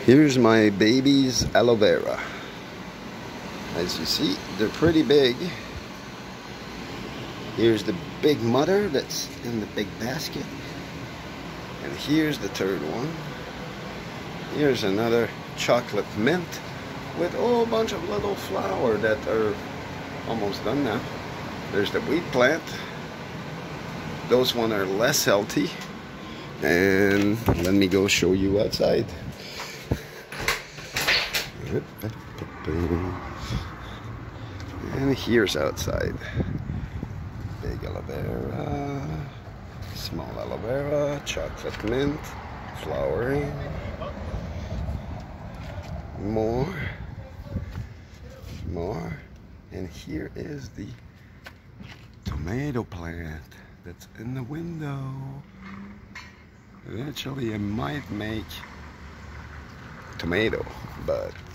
Here's my baby's aloe vera. As you see, they're pretty big. Here's the big mother that's in the big basket. And here's the third one. Here's another chocolate mint with a whole bunch of little flowers that are almost done now. There's the wheat plant. Those ones are less healthy. And let me go show you outside. And here's outside. Big aloe vera, small aloe vera, chocolate mint, flowering, more, and here is the tomato plant that's in the window. Eventually I might make tomato, but